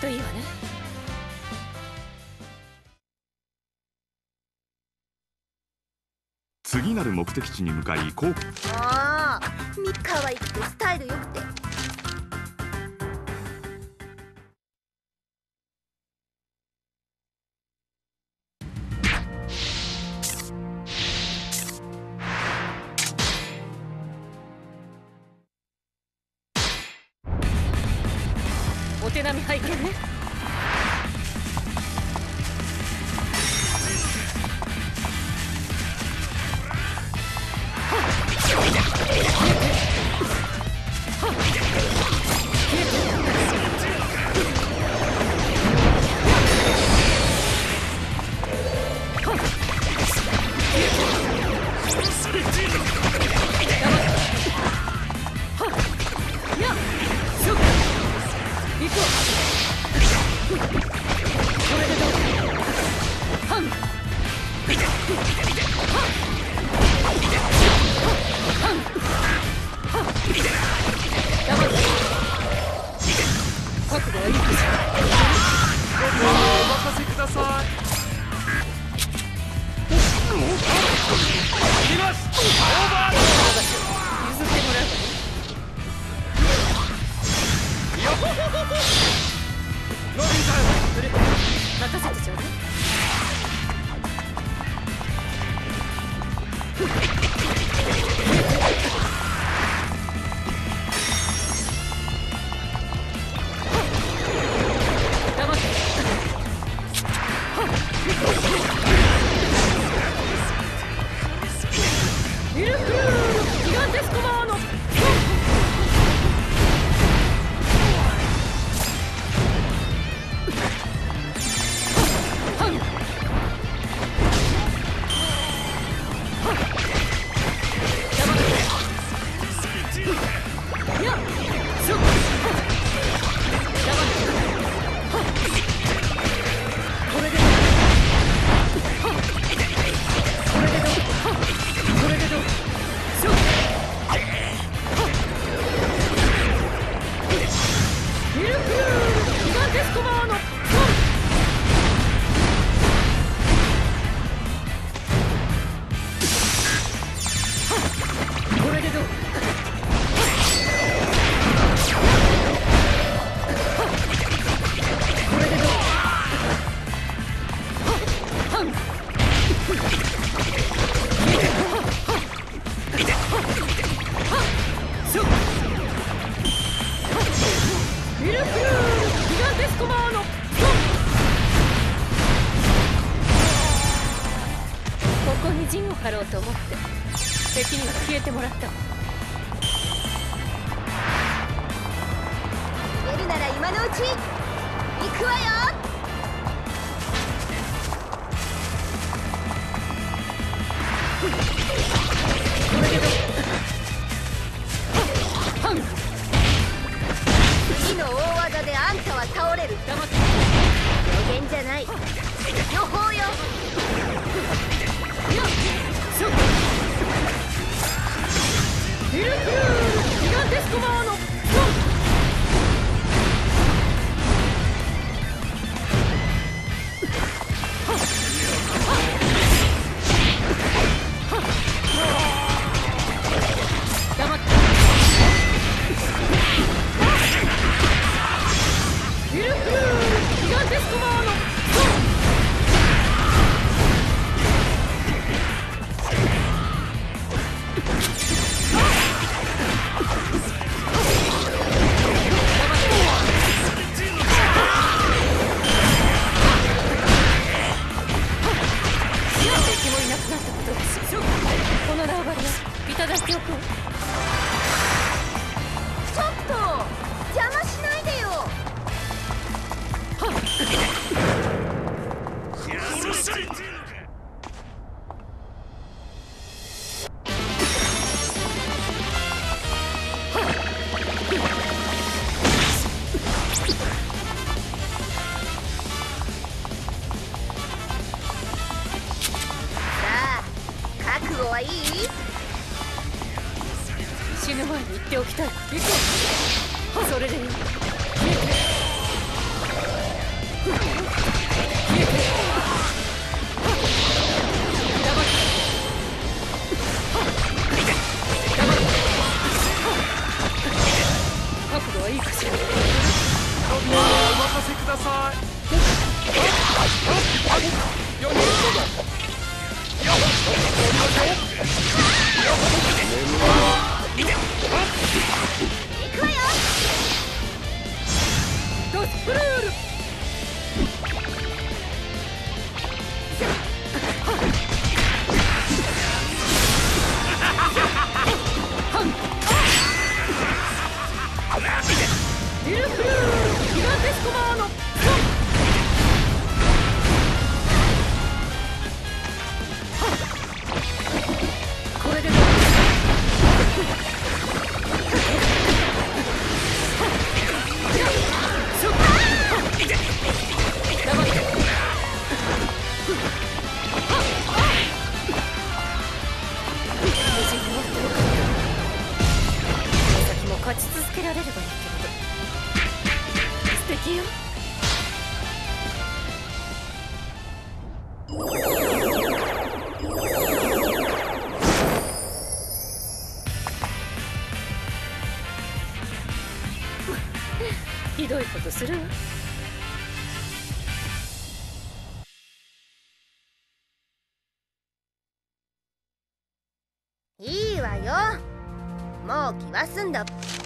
といいわね。 次なる目的地に向かいこう。 ああ、可愛くてスタイル良くて。 お手並み拝見ね。張ろうと思って敵には消えてもらったわ。 出るなら今のうち行くわよ。 これでどう？ 次の大技であんたは倒れる。 黙って。 予言じゃない、予報よ。 ミルクルールギガンテスコマーノ黙って。ミルクルールギガンテスコマーノこの縄張りはいただいておこう。 ちょっと邪魔しないでよ。覚悟はいい？ 死ぬ前に言っておきたい。行こう。それでいい。 行くわよ。 ガスプルール。ビルフルールギガデスコマーノ。これで先も勝ち続けられればいいけれど。素敵よ。ひどいことするわ。 いいわよ。もう気は済んだ。